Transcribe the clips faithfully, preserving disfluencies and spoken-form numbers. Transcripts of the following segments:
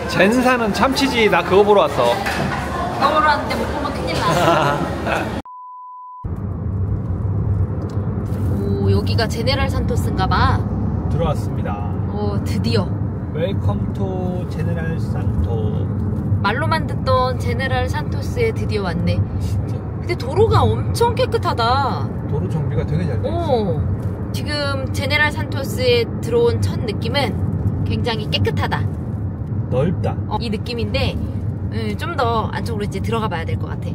젠사는 참치지. 나 그거 보러 왔어. 그거 보러 왔는데 못 보면 큰일 나. 오, 여기가 제네럴 산토스인가봐. 들어왔습니다. 오, 드디어. 웰컴 투 제네럴 산토. 말로만 듣던 제네럴 산토스에 드디어 왔네. 진짜. 근데 도로가 엄청 깨끗하다. 도로 정비가 되게 잘 돼 있어. 오. 지금 제네럴 산토스에 들어온 첫 느낌은 굉장히 깨끗하다. 넓다. 어, 이 느낌인데 음, 좀 더 안쪽으로 이제 들어가 봐야 될 것 같아.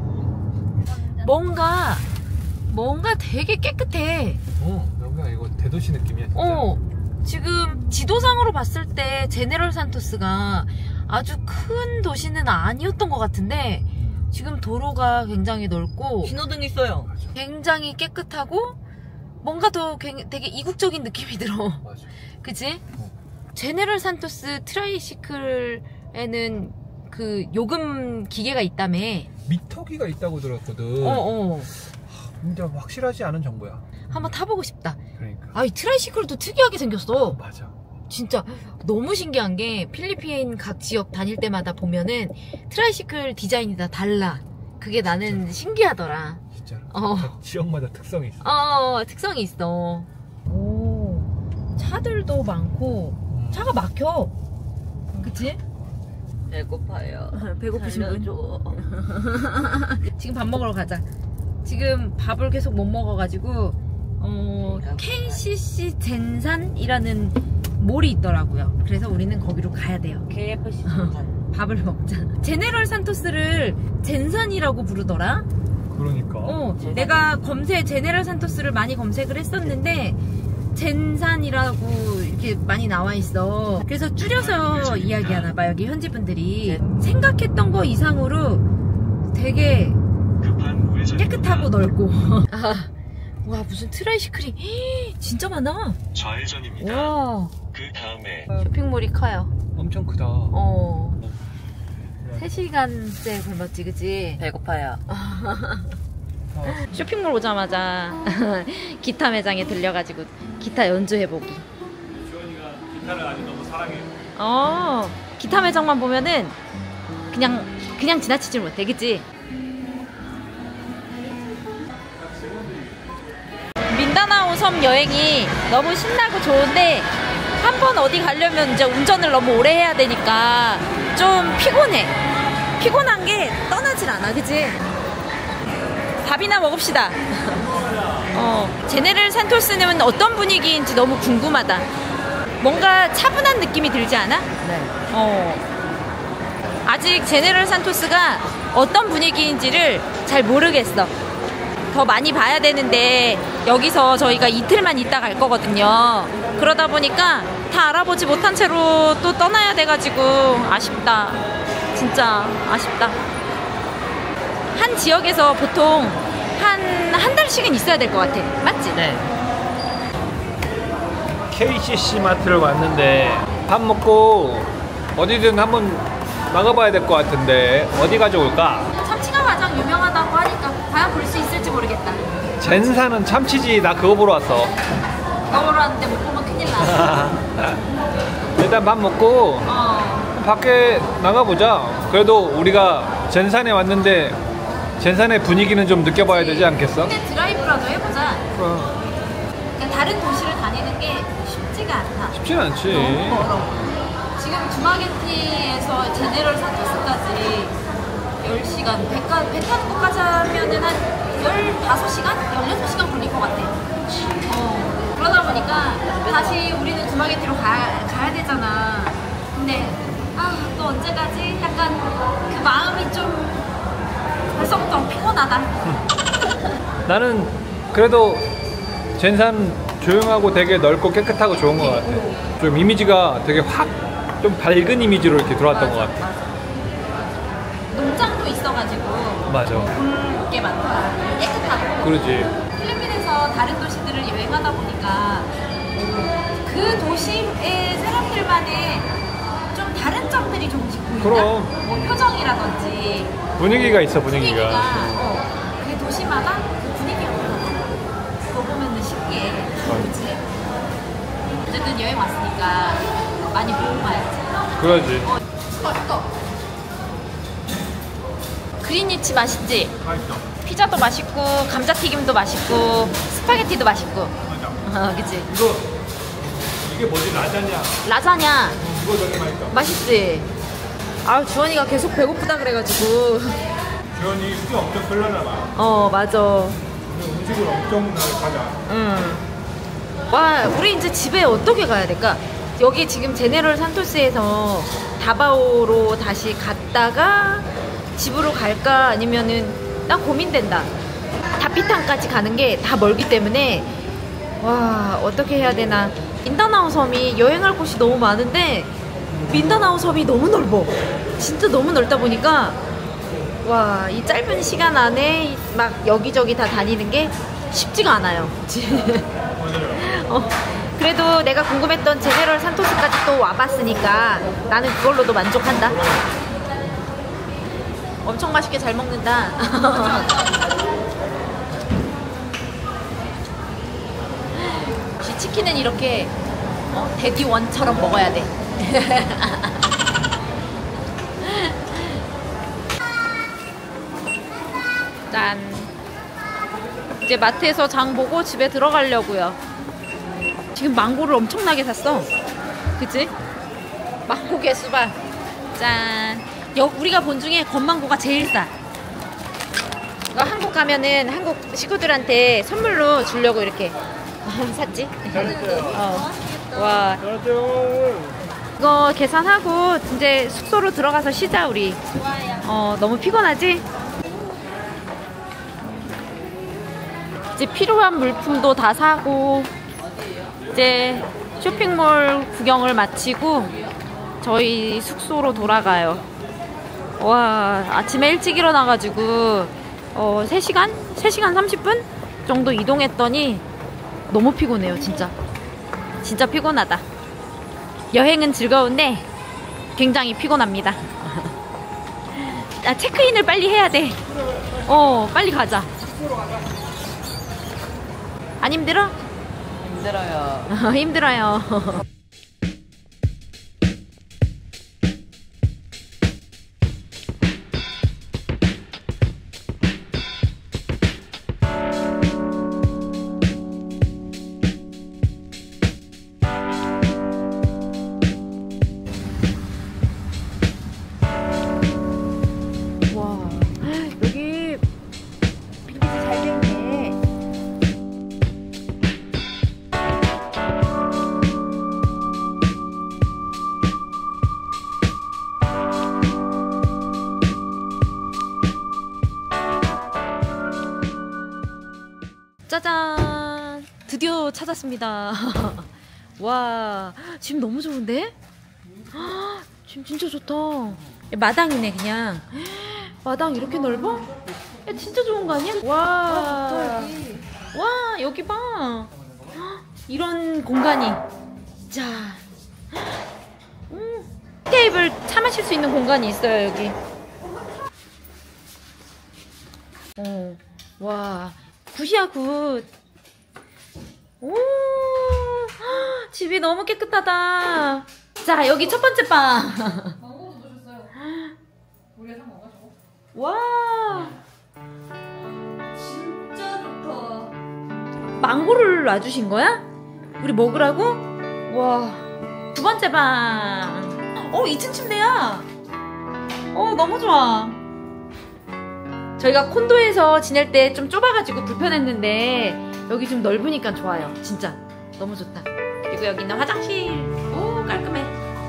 뭔가 뭔가 되게 깨끗해. 어, 뭔가 이거 대도시 느낌이야. 진짜. 어, 지금 지도상으로 봤을 때 제네럴 산토스가 아주 큰 도시는 아니었던 것 같은데 지금 도로가 굉장히 넓고 신호등 있어요. 굉장히 깨끗하고 뭔가 더 되게 이국적인 느낌이 들어. 맞아. 그치? 어. 제네럴 산토스 트라이시클에는 그 요금 기계가 있다며. 미터기가 있다고 들었거든. 어어. 근데 확실하지 않은 정보야. 한번 타보고 싶다. 그러니까. 아, 이 트라이시클도 특이하게 생겼어. 맞아. 진짜 너무 신기한 게 필리핀 각 지역 다닐 때마다 보면은 트라이시클 디자인이 다 달라. 그게 나는 진짜 신기하더라. 진짜로. 어. 각 지역마다 특성이 있어. 어, 특성이 있어. 오, 차들도 많고 음. 차가 막혀. 그치? 배고파요. 배고프신 분? 살려줘. 지금 밥 먹으러 가자. 지금 밥을 계속 못 먹어가지고 어, 케이씨씨 젠산이라는 몰이 있더라고요. 그래서 우리는 거기로 가야 돼요. 케이에프씨 젠산. 밥을 먹자. 제네럴 산토스를 젠산이라고 부르더라. 그러니까. 어, 내가 검색 제네럴 산토스를 많이 검색을 했었는데 젠산이라고 이렇게 많이 나와 있어. 그래서 줄여서 이야기하나 봐, 여기 현지 분들이. 생각했던 거 이상으로 되게 깨끗하고 넓고. 아, 와, 무슨 트라이시클이 진짜 많아. 좌회전입니다. 와, 그 다음에 쇼핑몰이 커요. 엄청 크다. 어, 세 시간째 굶었지, 그치? 배고파요. 쇼핑몰 오자마자 기타 매장에 들려가지고 기타 연주해보기. 주원이가 기타를 아주 너무 사랑해. 어, 기타 매장만 보면은 그냥 그냥 지나치질 못해, 그치? 민다나오 섬 여행이 너무 신나고 좋은데 한 번 어디 가려면 이제 운전을 너무 오래 해야 되니까 좀 피곤해. 피곤한 게 떠나질 않아, 그치? 밥이나 먹읍시다. 어, 제네럴 산토스는 어떤 분위기인지 너무 궁금하다. 뭔가 차분한 느낌이 들지 않아? 네. 어. 아직 제네럴 산토스가 어떤 분위기인지를 잘 모르겠어. 더 많이 봐야 되는데 여기서 저희가 이틀만 있다 갈 거거든요. 그러다 보니까 다 알아보지 못한 채로 또 떠나야 돼가지고 아쉽다. 진짜 아쉽다. 한 지역에서 보통 한 한 달씩은 있어야 될 것 같아. 맞지? 네. 케이씨씨 마트를 왔는데 밥 먹고 어디든 한번 나가봐야 될 것 같은데 어디 가져올까? 참치가 가장 유명하다고 하니까 과연 볼 수 있을지 모르겠다. 젠사는 참치지. 나 그거 보러 왔어. 그거 보러 왔는데 못 보면 큰일 나. 일단 밥 먹고 어. 밖에 나가보자. 그래도 우리가 젠산에 왔는데 젠산의 분위기는 좀 느껴봐야 되지 않겠어? 근데 드라이브라도 해보자. 어, 그러니까 다른 도시를 다니는 게 쉽지가 않다. 쉽진 않지. 너무 멀어. 지금 두마게티에서 제네럴 산토스까지 열 시간, 배, 가, 배 타는 것까지 하면은 한 열다섯 시간? 열여섯 시간 걸릴 것 같아. 어, 그러다 보니까 다시 우리는 두마게티로 가, 가야 되잖아. 근데 아, 또 언제 가지? 약간 그 마음이 좀 벌써부터 피곤하다. 나는 그래도 젠산 조용하고 되게 넓고 깨끗하고 좋은 것 같아. 좀 이미지가 되게 확 좀 밝은 이미지로 이렇게 들어왔던 맞아, 것 같아. 맞아. 농장도 있어가지고 맞아. 볼 게 많다. 깨끗하고. 그러지. 필리핀에서 다른 도시들을 여행하다 보니까 그 도시의 사람들만의 좀 다른 점들이 조금씩 보인다? 그럼. 뭐 표정이라든지 분위기가 있어, 분위기가. 분위기가 어, 그 도시마다 그 분위기가 달라. 그거 보면 신기해. 그치? 어쨌든 여행 왔으니까 많이 보고 가야지. 그러지. 어, 그린리치 맛있지? 맛있어. 피자도 맛있고 감자튀김도 맛있고 스파게티도 맛있고. 맞아. 어, 그치? 이거 이게 뭐지? 라자냐? 라자냐 이거 되게 맛있어. 맛있지? 아 주원이가 계속 배고프다 그래가지고. 주연이 ski 엄청 끌려나 봐. 어 맞아. 근데 음식을 엄청나게 가자. 응. 와 우리 이제 집에 어떻게 가야 될까? 여기 지금 제네럴 산토스에서 다바오로 다시 갔다가 집으로 갈까 아니면은 나 고민된다. 다피탕까지 가는 게 다 멀기 때문에 와 어떻게 해야 되나. 민다나오 섬이 여행할 곳이 너무 많은데 민다나오 섬이 너무 넓어. 진짜 너무 넓다 보니까 와 이 짧은 시간 안에 막 여기저기 다 다니는 게 쉽지가 않아요. 어, 그래도 내가 궁금했던 제네럴 산토스까지 또 와봤으니까 나는 그걸로도 만족한다. 엄청 맛있게 잘 먹는다. 역시 치킨은 이렇게 어, 데디 원처럼 먹어야 돼. 짠. 이제 마트에서 장 보고 집에 들어가려고요. 지금 망고를 엄청나게 샀어. 그치? 망고 개수박. 짠. 여, 우리가 본 중에 건망고가 제일 싸. 이거 한국 가면은 한국 식구들한테 선물로 주려고 이렇게 샀지. 어. 와. 이거 계산하고 이제 숙소로 들어가서 쉬자 우리. 어 너무 피곤하지? 이제 필요한 물품도 다 사고 이제 쇼핑몰 구경을 마치고 저희 숙소로 돌아가요. 와 아침에 일찍 일어나가지고 어, 세 시간? 세 시간 삼십 분 정도 이동했더니 너무 피곤해요. 진짜 진짜 피곤하다. 여행은 즐거운데 굉장히 피곤합니다. 아, 체크인을 빨리 해야 돼. 어 빨리 가자. 안 힘들어? 힘들어요. 힘들어요. 와 여기 빌리지 잘 됐네. 짜잔! 드디어 찾았습니다. 와, 지금 너무 좋은데? 지금 진짜 좋다. 마당이네, 그냥. 마당 이렇게 넓어? 야, 진짜 좋은 거 아니야? 와, 와, 여기 봐. 이런 공간이. 자, 음, 테이블 차 마실 수 있는 공간이 있어요, 여기. 어, 와. 굿이야 굿. 오 집이 너무 깨끗하다. 자 여기 첫 번째 방. 망고도 넣으셨어요. 우리가 사 먹어가지고. 와 진짜 좋다. 망고를 놔주신 거야? 우리 먹으라고? 와 두 번째 방. 어 이 층 침대야. 어 너무 좋아. 저희가 콘도에서 지낼 때 좀 좁아가지고 불편했는데 여기 좀 넓으니까 좋아요. 진짜 너무 좋다. 그리고 여기는 화장실. 오 깔끔해.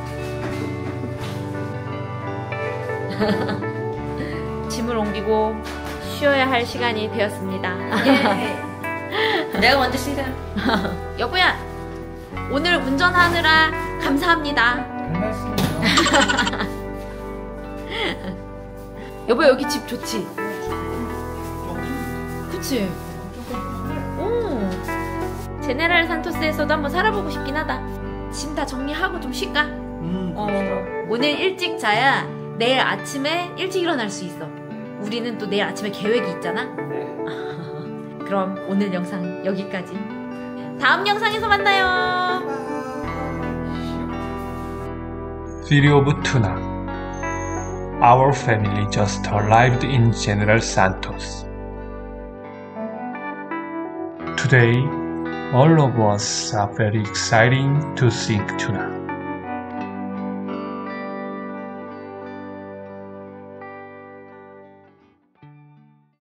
짐을 옮기고 쉬어야 할 시간이 되었습니다. 예. 내가 먼저 쉬자. 여보야 오늘 운전하느라 감사합니다. 반갑습니다. 여보 여기 집 좋지? 그치? 오 제네랄 산토스에서도 한번 살아보고 싶긴 하다. 짐 다 정리하고 좀 쉴까? 음, 어, 오늘 일찍 자야 내일 아침에 일찍 일어날 수 있어. 우리는 또 내일 아침에 계획이 있잖아. 그럼 오늘 영상 여기까지. 다음 영상에서 만나요. 시리 오브 투나 our family just arrived in General Santos. Today, all of us are very excited to sing tuna.